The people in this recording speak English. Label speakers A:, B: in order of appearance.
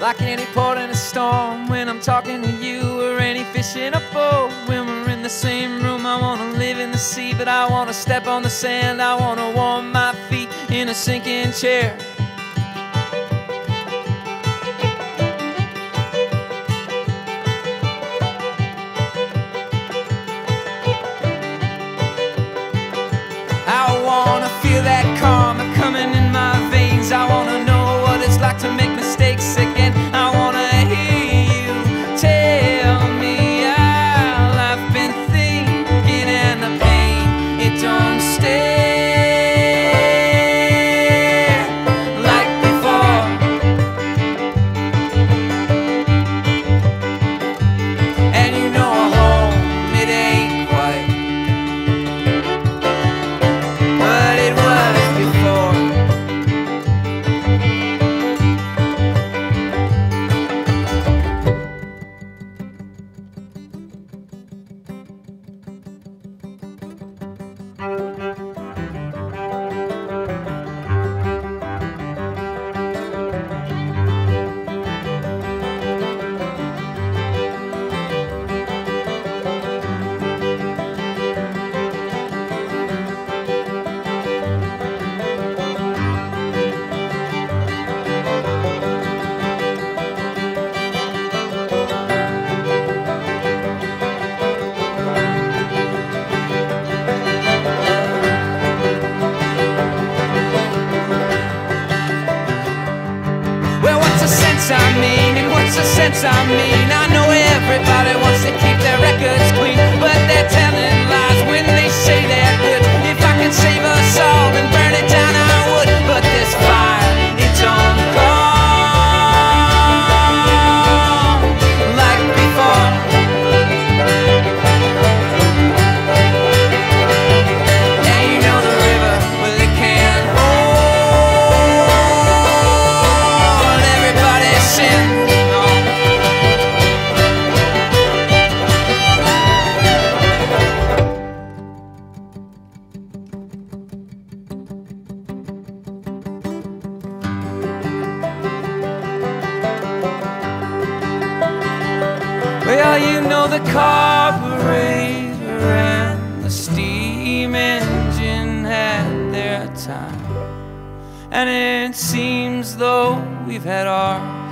A: like any port in a storm. When I'm talking to you, or any fish in a boat. When we're in the same room, I wanna live in the sea, but I wanna step on the sand. I wanna warm my feet in a sinking chair. I wanna feel that karma coming in my veins. I wanna know what it's like to make mistakes again. I wanna hear you tell me all I've been thinking, and the pain, it don't stay like before. And you know home, it ain't quite what it was before. Well, what's the sense I mean, and what's the sense I mean? I know everybody wants to keep their records clean, but they're telling lies when they say they're good. If I could save us all and burn it down, I would. But this fire, it don't go like before. And you know the river, well, it can't hold everybody's sin. Well, you know the carburetor and the steam engine had their time, and it seems though we've had ours.